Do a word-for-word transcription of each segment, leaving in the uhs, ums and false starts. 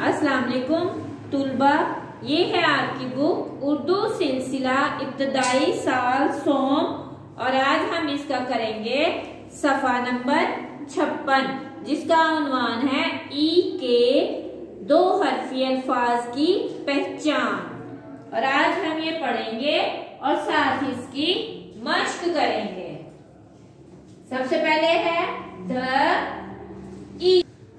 अस्सलाम वालेकुम तुलबा, ये है आपकी बुक उर्दू सिलसिला इब्तदाई साल सोम और आज हम इसका करेंगे सफा नंबर छप्पन, जिसका उन्वान है ई के दो हरफी अल्फाज की पहचान। और आज हम ये पढ़ेंगे और साथ ही इसकी मश्क करेंगे। सबसे पहले है द ई,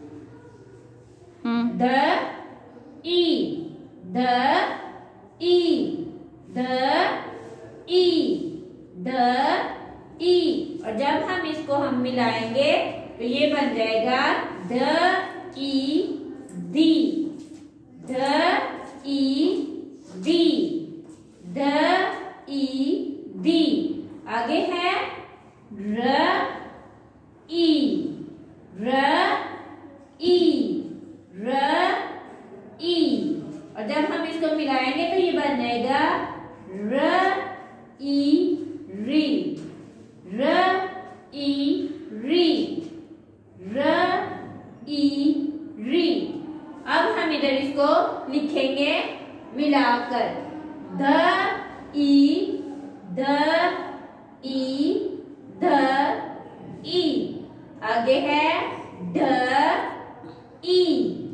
द ई, द ई, द ई, द ई। और जब हम इसको हम मिलाएंगे तो ये बन जाएगा द ई दी, द ई दी, द ई दी। आगे है र ई, र ई, र ई। और जब हम इसको मिलाएंगे तो ये बन जाएगा र ई री, र ई री, र ई री। अब हम इधर इसको लिखेंगे मिलाकर द ई, द ई, द ई। आगे है ड ई,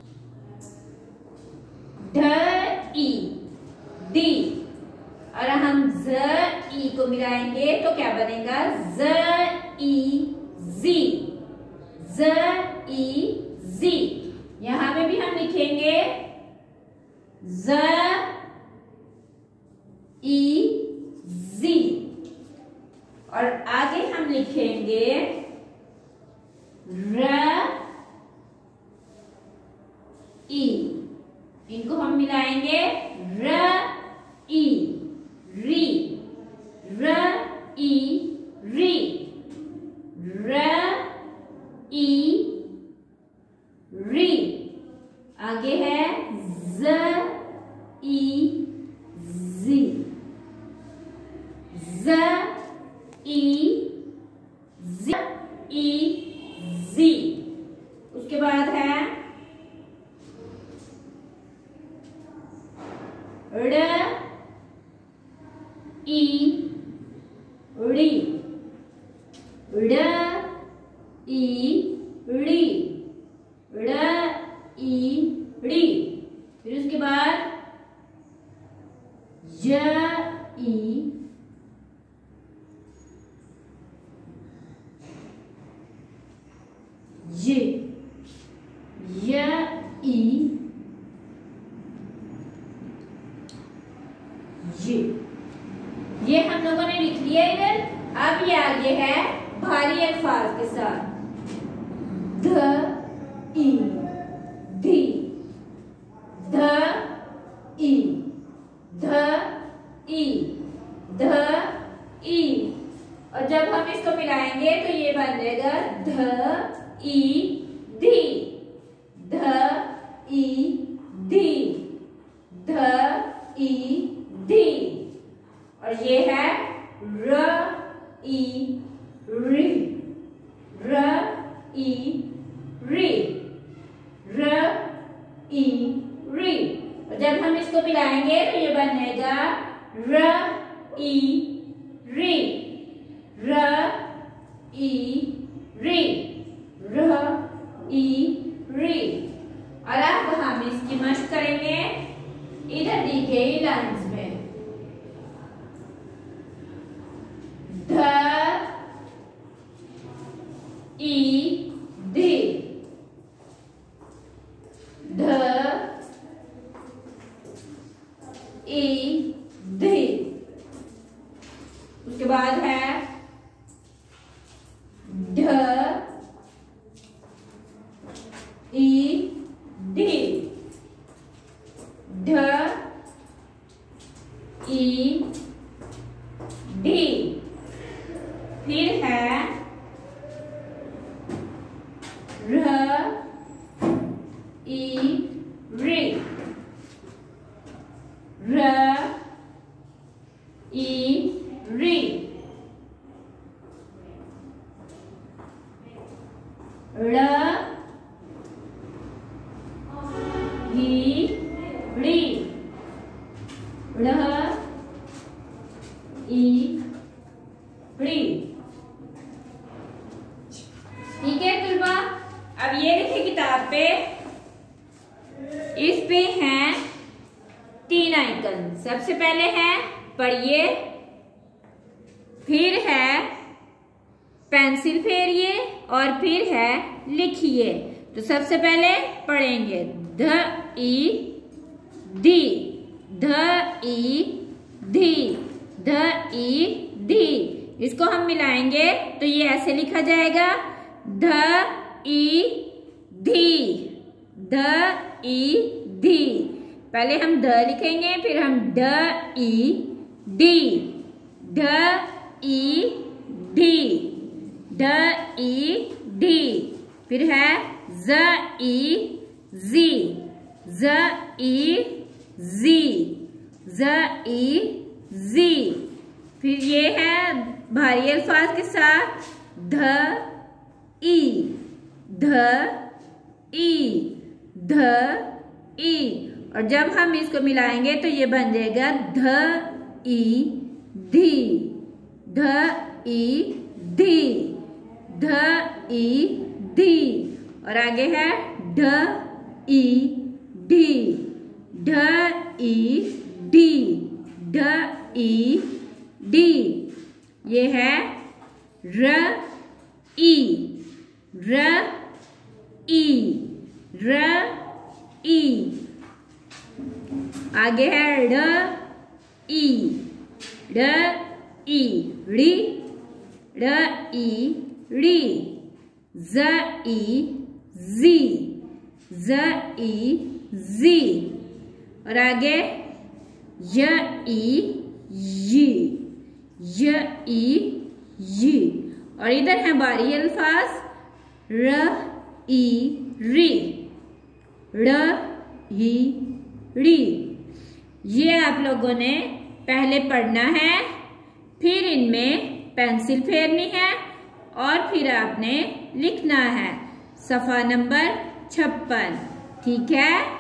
ढ ई दी। और हम ज ई को मिलाएंगे तो क्या बनेगा ज ई जी, ज ई जी। यहां पे भी हम लिखेंगे ज ई जी। और आगे हम लिखेंगे र ई, इनको हम मिलाएंगे र ई री, र ई री, र ई री। आगे है ज ई जी, ज ई जी, ई जी। उसके बाद है ड़ ई ड़ी, ड़ ई ड़ी, ड़ ई ड़ी। फिर उसके बाद ज ई य, य ई ये ये हम लोगों ने लिख लिया इधर। अब ये आगे है भारी अल्फाज के साथ ध ई धी, ध ई, ध ई, ध ई। और जब हम इसको मिलाएंगे तो ये बन जाएगा ध ई धी, ध ई धी, ध ई धी। और ये है र ई री, र ई री, र ई री। और जब हम इसको मिलाएंगे तो ये बन जाएगा र ई री, र ई री, र ई री। और अब हम इसकी मश्क करेंगे इधर दी गई लाइंस में। ध ई धी, ध ई धी। उसके बाद है ढ ई धी, ढ ई डी। फिर है र ई री, र ई री, ड़ ढी ड़ी ढ़ ई ड़ी। ठीक है तुलबा, अब ये लिखे किताब पे, इस पे हैं तीन आइकन। सबसे पहले है पढ़िए, फिर है पेंसिल फेरिए और फिर है लिखिए। तो सबसे पहले पढ़ेंगे ध ई धी, ध ई धी, ध ई धी। इसको हम मिलाएंगे तो ये ऐसे लिखा जाएगा ध ई धी, ध ई धी। पहले हम ध लिखेंगे, फिर हम ड ई डी, ड ई डी, ड ई डी। फिर है ज ई जी, ज ई जी, ज ई जी। फिर ये है भारी अल्फाज के साथ ध ई, ध ई, ध ई। और जब हम इसको मिलाएंगे तो ये बन जाएगा ध ई धी, ध ई धी, ध ई धी। और आगे है ढ ई डी, ढ ई डी, ढ ई डी। ये है र ई, र ई, र ई। आगे है ड ई, ड ई ड़ी, ड ई ड़ी, ज ई जी, ज ई जी। और आगे य ई ये, य ई ये। और इधर है बारी अल्फाज र ई री, र ई री। ये आप लोगों ने पहले पढ़ना है, फिर इनमें पेंसिल फेरनी है और फिर आपने लिखना है। सफा नंबर छप्पन। ठीक है।